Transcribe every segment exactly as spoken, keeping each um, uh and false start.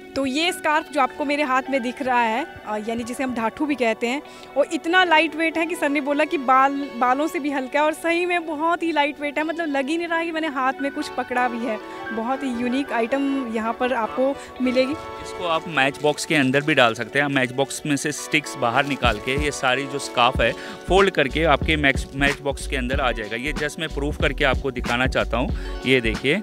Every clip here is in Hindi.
तो ये स्कार्फ जो आपको मेरे हाथ में दिख रहा है, यानी जिसे हम ढाठू भी कहते हैं, वो इतना लाइट वेट है कि सर ने बोला कि बाल बालों से भी हल्का है, और सही में बहुत ही लाइट वेट है। मतलब लग ही नहीं रहा कि मैंने हाथ में कुछ पकड़ा भी है। बहुत ही यूनिक आइटम यहाँ पर आपको मिलेगी। इसको आप मैच बॉक्स के अंदर भी डाल सकते हैं। मैच बॉक्स में से स्टिक्स बाहर निकाल के ये सारी जो स्कार्फ है फोल्ड करके आपके मैच मैच बॉक्स के अंदर आ जाएगा। ये जस्ट मैं प्रूफ करके आपको दिखाना चाहता हूँ। ये देखिए,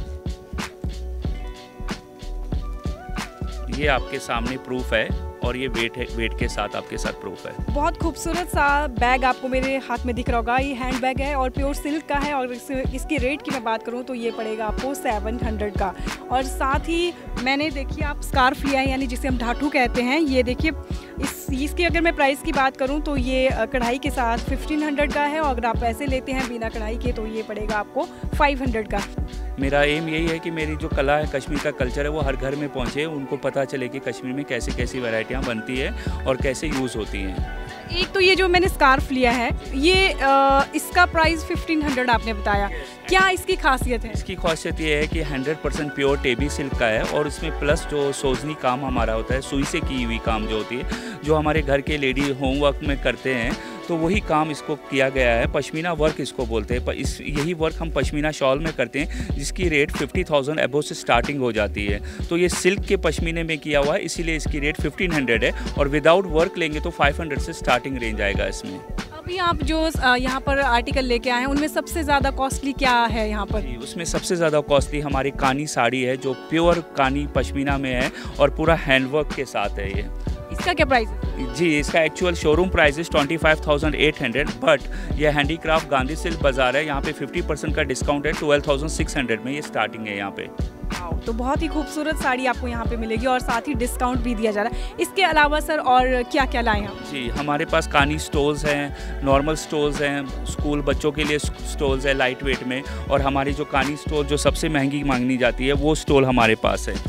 ये आपके सामने प्रूफ है, और ये वेट है, वेट के साथ आपके साथ प्रूफ है। बहुत खूबसूरत सा बैग आपको मेरे हाथ में दिख रहा होगा। ये हैंड बैग है और प्योर सिल्क का है, और इस, इसकी रेट की मैं बात करूँ तो ये पड़ेगा आपको सेवन हंड्रेड का। और साथ ही मैंने देखिए आप स्कार्फ लिया है, यानी जिसे हम ढाठू कहते हैं। ये देखिए, इस इसकी अगर मैं प्राइस की बात करूं तो ये कढ़ाई के साथ फिफ्टीन हंड्रेड का है, और अगर आप ऐसे लेते हैं बिना कढ़ाई के तो ये पड़ेगा आपको फाइव हंड्रेड का। मेरा एम यही है कि मेरी जो कला है, कश्मीर का कल्चर है, वो हर घर में पहुंचे, उनको पता चले कि कश्मीर में कैसी कैसी वैरायटियां बनती है और कैसे यूज़ होती हैं। एक तो ये जो मैंने स्कार्फ लिया है, ये आ, इसका प्राइस फिफ्टीन हंड्रेड आपने बताया। क्या इसकी खासियत है? इसकी खासियत ये है कि हंड्रेड परसेंट प्योर टेबी सिल्क का है, और इसमें प्लस जो सोजनी काम हमारा होता है, सुई से की हुई काम जो होती है, जो हमारे घर के लेडी होमवर्क में करते हैं, तो वही काम इसको किया गया है। पश्मीना वर्क इसको बोलते हैं। इस यही वर्क हम पश्मीना शॉल में करते हैं, जिसकी रेट फिफ्टी थाउजेंड अबव से स्टार्टिंग हो जाती है। तो ये सिल्क के पश्मीने में किया हुआ है, इसीलिए इसकी रेट फिफ्टीन हंड्रेड है, और विदाउट वर्क लेंगे तो फाइव हंड्रेड से स्टार्टिंग रेंज आएगा इसमें। अभी आप जो यहाँ पर आर्टिकल लेके आए हैं, उनमें सबसे ज़्यादा कॉस्टली क्या है यहाँ पर? उसमें सबसे ज़्यादा कॉस्टली हमारी कानी साड़ी है, जो प्योर कानी पश्मीना में है और पूरा हैंडवर्क के साथ है। ये इसका क्या प्राइस है? जी, इसका actual showroom price is twenty five thousand eight hundred, but ये हैंडीक्राफ्ट गांधी सिल्क बाजार है, यहाँ पे फिफ्टी परसेंट का डिस्काउंट है। ट्वेल्व थाउजेंड सिक्स हंड्रेड में ये स्टार्टिंग है यहाँ पे। तो बहुत ही खूबसूरत साड़ी आपको यहाँ पे मिलेगी, और साथ ही डिस्काउंट भी दिया जा रहा है। इसके अलावा सर और क्या क्या लाए हैं? जी, हमारे पास कानी स्टोल्स हैं, नॉर्मल स्टोल्स हैं, स्कूल बच्चों के लिए स्टोल्स है लाइट वेट में, और हमारी जो कानी स्टोल जो सबसे महंगी मांगनी जाती है, वो स्टोल हमारे पास है।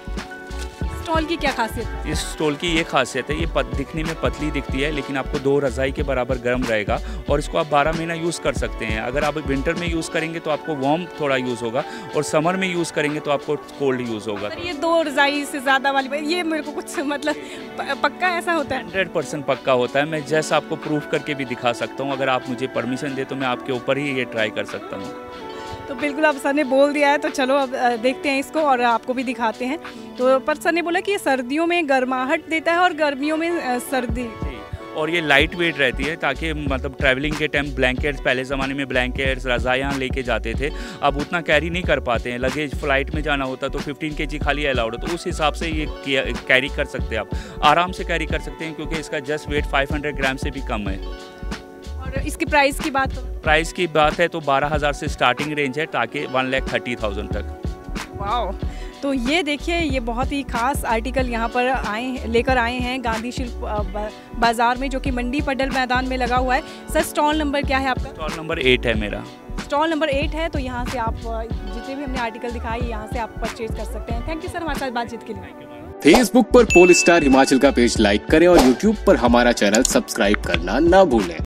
स्टॉल की क्या खासियत है? इस स्टॉल की ये खासियत है, ये पत, दिखने में पतली दिखती है, लेकिन आपको दो रज़ाई के बराबर गर्म रहेगा, और इसको आप बारह महीना यूज़ कर सकते हैं। अगर आप विंटर में यूज़ करेंगे तो आपको वार्म थोड़ा यूज़ होगा, और समर में यूज़ करेंगे तो आपको कोल्ड यूज़ होगा। ये दो रज़ाई से ज़्यादा वाली, ये मेरे को कुछ मतलब पक्का ऐसा होता है? हंड्रेड परसेंट पक्का होता है। मैं जैसा आपको प्रूफ करके भी दिखा सकता हूँ। अगर आप मुझे परमिशन दे तो मैं आपके ऊपर ही ये ट्राई कर सकता हूँ। तो बिल्कुल, आप सर ने बोल दिया है तो चलो अब देखते हैं इसको, और आपको भी दिखाते हैं। तो पर सर ने बोला कि ये सर्दियों में गर्माहट देता है और गर्मियों में सर्दी, और ये लाइट वेट रहती है, ताकि मतलब ट्रैवलिंग के टाइम ब्लैंकेट्स, पहले ज़माने में ब्लैंकेट्स रज़ायाँ लेके जाते थे, अब उतना कैरी नहीं कर पाते हैं। लगेज फ्लाइट में जाना होता तो फिफ्टीन के जी खाली अलाउड है, तो उस हिसाब से ये कैरी कर सकते हैं, आप आराम से कैरी कर सकते हैं, क्योंकि इसका just weight five hundred gram से भी कम है। और इसकी प्राइस की बात प्राइस की बात है तो बारह हज़ार से स्टार्टिंग रेंज है, ताकि वन लैख थर्टी थाउजेंड तक। वाह, तो ये देखिए, ये बहुत ही खास आर्टिकल यहाँ पर आए लेकर आए हैं गांधी शिल्प बाजार में, जो कि मंडी पडल मैदान में लगा हुआ है। सर, स्टॉल नंबर क्या है आपका? स्टॉल नंबर एट है मेरा। स्टॉल नंबर एट है, तो यहाँ से आप जितने भी हमने आर्टिकल दिखाए, यहाँ से आप परचेज कर सकते हैं। थैंक यू सर हमारे साथ बातचीत के लिए। फेसबुक पर पोल स्टार हिमाचल का पेज लाइक करें, और यूट्यूब पर हमारा चैनल सब्सक्राइब करना ना भूलें।